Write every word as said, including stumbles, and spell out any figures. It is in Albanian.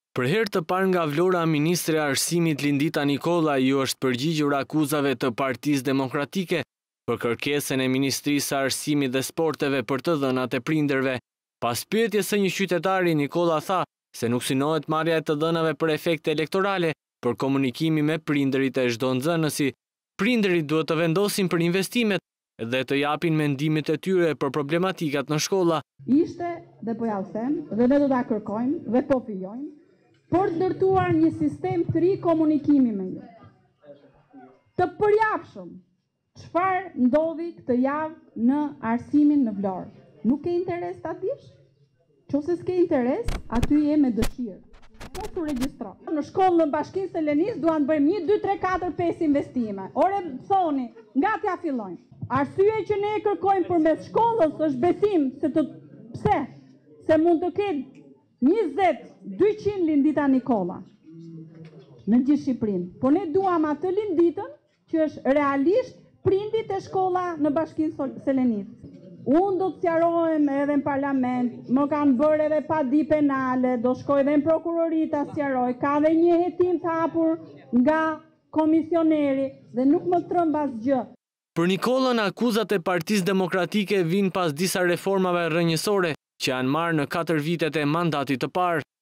Për herë të parë nga Vlora, Ministri i Arsimit Lindita Nikolla ju është përgjigjur akuzave të Partisë Demokratike për kërkesën e Ministrisë së Arsimit dhe Sporteve për të dhënat e prindërve. Pas pyetjes së një qytetari, Nikolla tha se nuk synohet marrja e të dhënave për efekte elektorale, për komunikimi me prindërit e çdo nxënësi. Prindërit duhet të vendosin për investimet dhe të japin mendimet e tyre për problematikat në shkolla. Ishte, dhe po ja u them, dhe ne do ta kërkojmë dhe po fillojmë, për të ndërtuar një sistem të ri komunikimi me ju. Të përjapshëm, çfarë ndodhi këtë javë në arsimin në Vlorë. Nuk ke interes ta dish? Nëse s'ke interes, aty je me dëshirë. Mos u regjistro. Në shkollën në Bashkinë Selenis duan të bëjmë një, dy, tre, katër, pesë investime. Ore thoni, nga t'ja fillojmë. Arsye që ne e kërkojmë përmes shkollës është besim se të pse? Se mund të ketë njëzet, dyqind Lindita Nikolla në gjithë Shqipërinë. Po ne duam atë Linditën që është realisht prindit e shkolla në Bashkinë Selenis. Unë do të sqarohem edhe në parlament, më kanë bërë edhe pa di penale, do shkoj edhe në prokurori ta sqaroj, ka dhe një hetim të hapur nga komisioneri dhe nuk më tremb asgjë. Për Nikollën, akuzat e Partisë Demokratike vijnë pas disa reformave rrënjësore që janë marrë në katër vitet e mandatit të parë.